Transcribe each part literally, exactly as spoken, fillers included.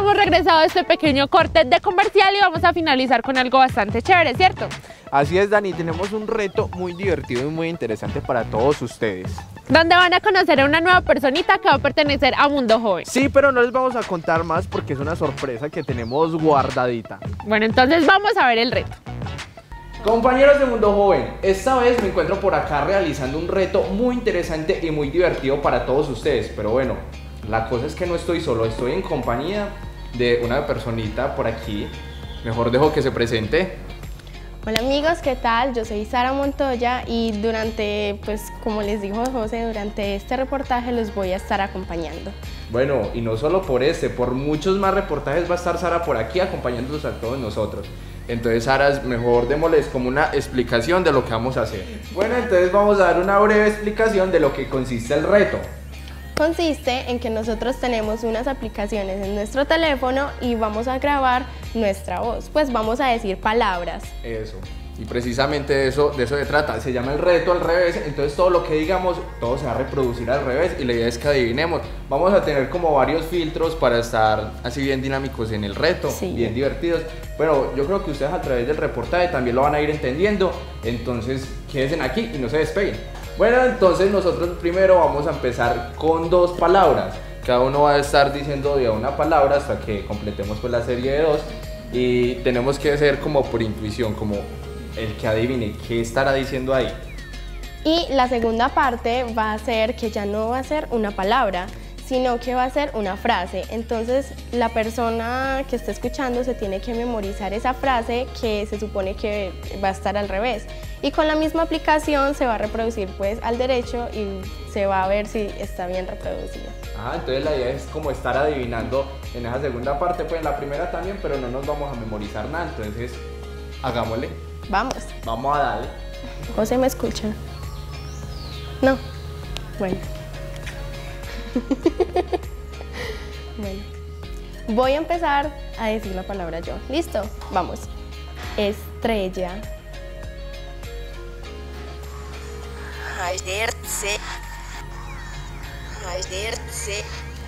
hemos regresado a este pequeño corte de comercial y vamos a finalizar con algo bastante chévere, ¿cierto? Así es, Dani, tenemos un reto muy divertido y muy interesante para todos ustedes. Donde van a conocer a una nueva personita que va a pertenecer a Mundo Joven. Sí, pero no les vamos a contar más porque es una sorpresa que tenemos guardadita. Bueno, entonces vamos a ver el reto. Compañeros de Mundo Joven, esta vez me encuentro por acá realizando un reto muy interesante y muy divertido para todos ustedes. Pero bueno, la cosa es que no estoy solo, estoy en compañía de una personita por aquí. Mejor dejo que se presente. Hola amigos, ¿qué tal? Yo soy Sara Montoya y durante, pues como les dijo José, durante este reportaje los voy a estar acompañando. Bueno, y no solo por este, por muchos más reportajes va a estar Sara por aquí acompañándonos a todos nosotros. Entonces, Sara, mejor démosles como una explicación de lo que vamos a hacer. Bueno, entonces vamos a dar una breve explicación de lo que consiste el reto. Consiste en que nosotros tenemos unas aplicaciones en nuestro teléfono y vamos a grabar nuestra voz, pues vamos a decir palabras. Eso, y precisamente de eso, de eso se trata, se llama el reto al revés, entonces todo lo que digamos, todo se va a reproducir al revés y la idea es que adivinemos. Vamos a tener como varios filtros para estar así bien dinámicos en el reto, sí, bien divertidos. Pero yo creo que ustedes a través del reportaje también lo van a ir entendiendo, entonces quédense aquí y no se despeguen. Bueno, entonces nosotros primero vamos a empezar con dos palabras. Cada uno va a estar diciendo de una palabra hasta que completemos pues la serie de dos. Y tenemos que hacer como por intuición, como el que adivine qué estará diciendo ahí. Y la segunda parte va a ser que ya no va a ser una palabra, sino que va a ser una frase. Entonces la persona que está escuchando se tiene que memorizar esa frase que se supone que va a estar al revés. Y con la misma aplicación se va a reproducir pues al derecho y se va a ver si está bien reproducida. Ah, entonces la idea es como estar adivinando en esa segunda parte, pues en la primera también, pero no nos vamos a memorizar nada, entonces hagámosle. Vamos. Vamos a darle. José, ¿me escucha? No. Bueno. Bueno. Voy a empezar a decir la palabra yo. ¿Listo? Vamos. Estrella. Ayerse. Ayerse.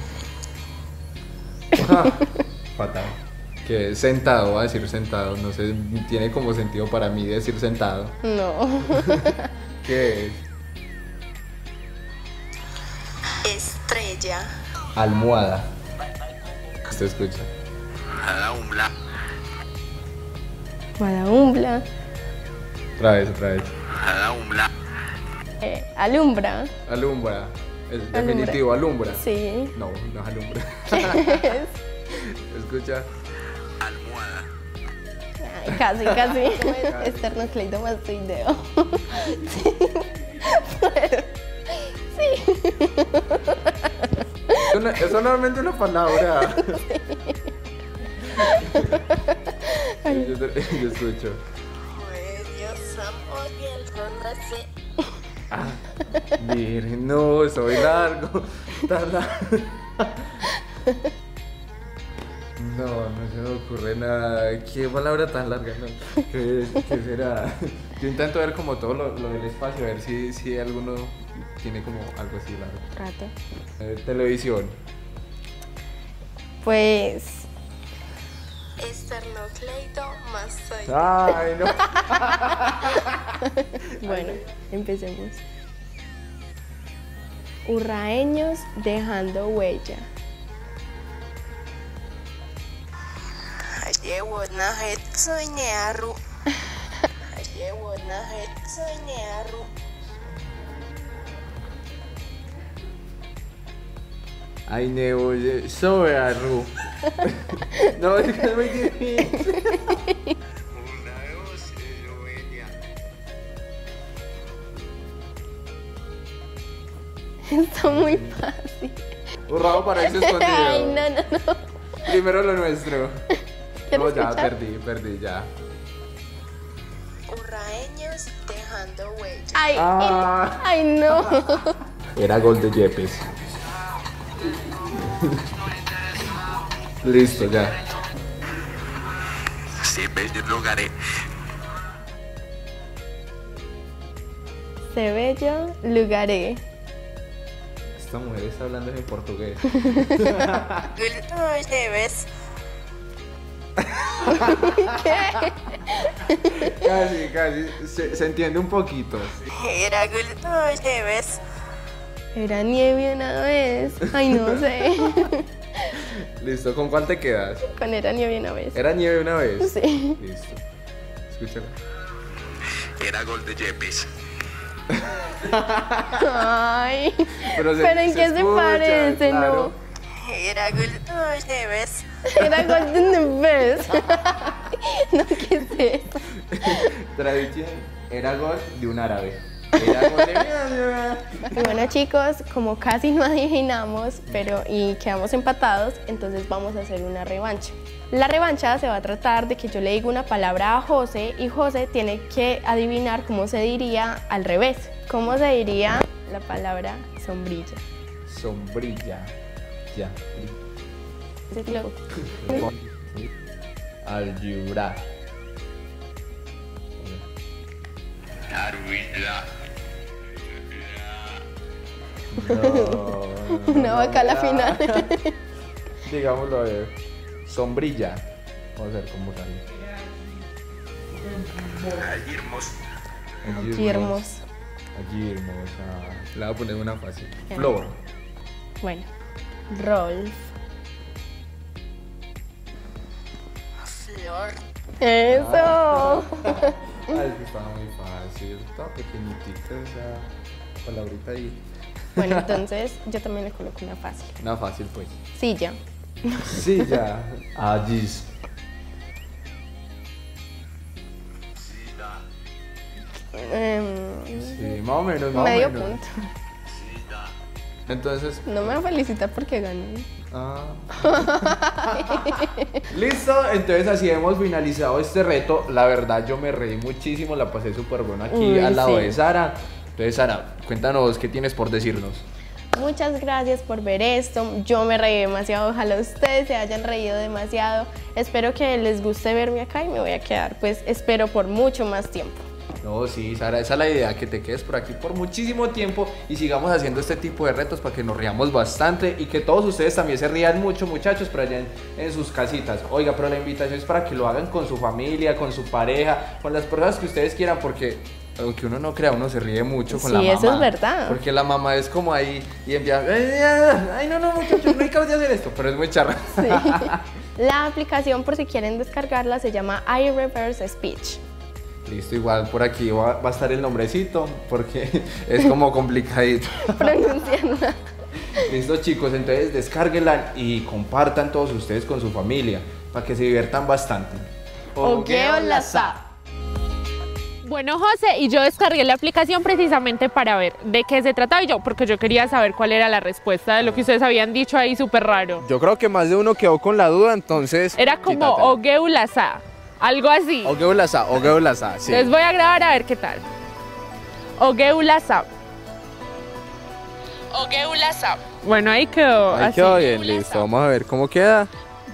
Fatal. Que es sentado, va a decir sentado. No sé, tiene como sentido para mí decir sentado. No. ¿Qué es? Estrella. Almohada. Usted escucha. Adahumbla. Guadahumbla. Otra vez, otra vez. Adahumbla. Eh, alumbra. Alumbra. Es Alumbra. definitivo, alumbra. Sí. No, no es alumbra. ¿Qué es? Escucha. Almohada. Ay, casi, casi. Esternocleidomastoideo. Sí. Sí. Eso, no, eso normalmente es una palabra. Sí. Yo, yo escucho. Dios amor y el romance. Ah, virgen, no, soy largo. Tan largo. No, no se me ocurre nada. Qué palabra tan larga, ¿no? ¿Qué, qué será? Yo intento ver como todo lo, lo del espacio, a ver si, si alguno tiene como algo así largo. Trato. Eh, televisión. Pues... Esternocleidomastoideo. Ay, no. Bueno, empecemos. Urraeños dejando huella. Ayewona hetsuñearu. Ayewona hetsuñearu. Ay, Nebo, sobre arru. No, es que es muy difícil. Una voz eslovenia. Está muy fácil. Burrado para irse escondido. Ay, no, no, no. Primero lo nuestro. No, ¿Quieres ya escuchar? perdí, perdí, ya. Urraeños dejando huella. Ay, Ah. ay, no. Era gol de Yepes. Listo, ya. Se bello lugares. Se bello lugaré. Esta mujer está hablando en portugués. Gulto debes. ¿Qué? Casi, casi. Se, se entiende un poquito. Era gul lleves. Era nieve una vez. Ay, no sé. Listo, ¿con cuál te quedas? Con era nieve una vez. ¿Era nieve una vez? Sí. Listo. Escúchalo. Era gol de Yepes. Ay. Pero, se- Pero ¿en qué se escucha, parece, claro. Era gol lleves. no? Era Golden Best. No, ¿qué es eso? Tradición. Era gol de un árabe. Era gol de... Y bueno, chicos, como casi no adivinamos, pero y quedamos empatados, entonces vamos a hacer una revancha. La revancha se va a tratar de que yo le digo una palabra a José y José tiene que adivinar cómo se diría al revés. ¿Cómo se diría la palabra sombrilla? Sombrilla. Ya. ¿Sí lo- Algebra. Arruida. No, Una vaca a la no. final. Digámoslo a ver. Sombrilla. Vamos a ver cómo sale. Ayirmos. Yermos. Allí hermosa. Le voy a poner una fácil. Ya. Flor. Bueno, Rolf. Flor. Eso. Ay, es que estaba muy fácil. Estaba pequeñitita esa palabrita ahí. Bueno, entonces yo también le coloco una fácil. Una fácil, pues. Silla. Sí, ya. Allí. Em, Sí, más o menos, más medio o menos. punto. Entonces, No me felicita porque gané. ah. Listo, entonces así hemos finalizado este reto. La verdad yo me reí muchísimo, la pasé súper bueno aquí Uy, al lado sí. de Sara. Entonces Sara, cuéntanos qué tienes por decirnos. Muchas gracias por ver esto. Yo me reí demasiado. Ojalá ustedes se hayan reído demasiado. Espero que les guste verme acá y me voy a quedar, pues espero por mucho más tiempo. No, sí, Sara, esa es la idea, que te quedes por aquí por muchísimo tiempo y sigamos haciendo este tipo de retos para que nos riamos bastante y que todos ustedes también se rían mucho, muchachos, pero allá en, en sus casitas. Oiga, pero la invitación es para que lo hagan con su familia, con su pareja, con las personas que ustedes quieran, porque aunque uno no crea, uno se ríe mucho con Sí, la mamá. eso es verdad. Porque la mamá es como ahí y empieza, ay, no, no, muchachos, no hay que hacer esto, pero es muy charra. Sí. La aplicación, por si quieren descargarla, se llama iReverse Speech. Listo, igual por aquí va, va a estar el nombrecito, porque es como complicadito. Pronunciarla. Listo, chicos, entonces descárguenla y compartan todos ustedes con su familia para que se diviertan bastante. Ogueo la sa. Bueno, José, y yo descargué la aplicación precisamente para ver de qué se trataba y yo, porque yo quería saber cuál era la respuesta de lo que ustedes habían dicho ahí súper raro. Yo creo que más de uno quedó con la duda, entonces... Era como Ogeulasa, algo así. Ogeulasa, Ogeulasa, sí. Les voy a grabar a ver qué tal. Ogeulasa. Ogeulasa. Bueno, ahí quedó. Ahí así. quedó bien, listo. Vamos a ver cómo queda.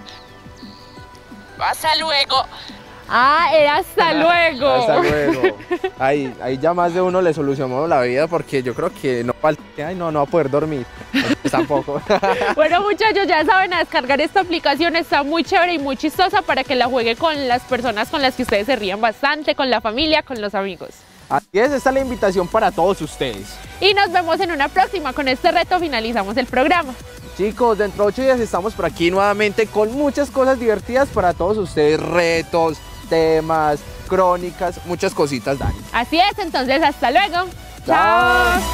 Hasta luego. Ah, era hasta luego. Hasta luego. Ahí, ahí ya más de uno le solucionó la vida porque yo creo que no falta. Ay, no, no va a poder dormir. Pues tampoco. Bueno, muchachos, ya saben, a descargar esta aplicación, está muy chévere y muy chistosa para que la juegue con las personas con las que ustedes se rían bastante, con la familia, con los amigos. Así es, esta es la invitación para todos ustedes. Y nos vemos en una próxima. Con este reto finalizamos el programa. Chicos, dentro de ocho días estamos por aquí nuevamente con muchas cosas divertidas para todos ustedes. Retos, temas, crónicas, muchas cositas, Dani. Así es, entonces hasta luego. Chao.